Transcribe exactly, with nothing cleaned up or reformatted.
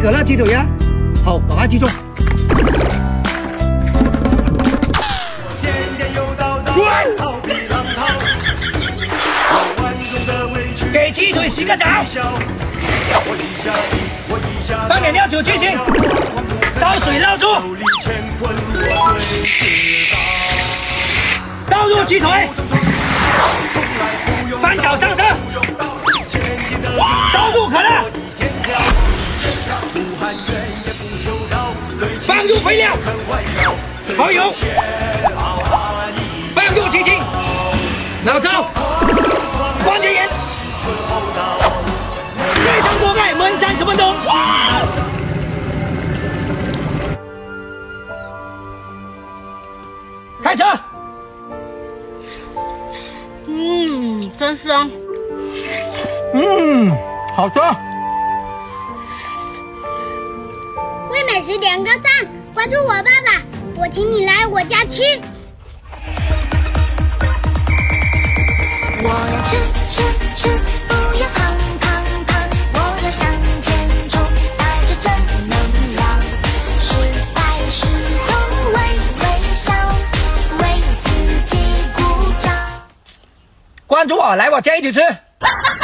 个了，鸡腿呀，好，把它击中。给鸡腿洗个澡，放点料酒进行，找水捞住，倒入鸡腿，翻炒上色，倒入可乐，放入肥料，蚝油，放入鸡精，老抽，关节盐。 水上锅盖焖三十分钟。哇！开车。 嗯，真香。 嗯，好吃。 为美食点个赞，关注我爸爸，我请你来我家吃。 我要吃吃吃，不要胖。 向前冲，带着正能量，失败时候微微笑，为自己鼓掌。 关注我，来我家一起吃。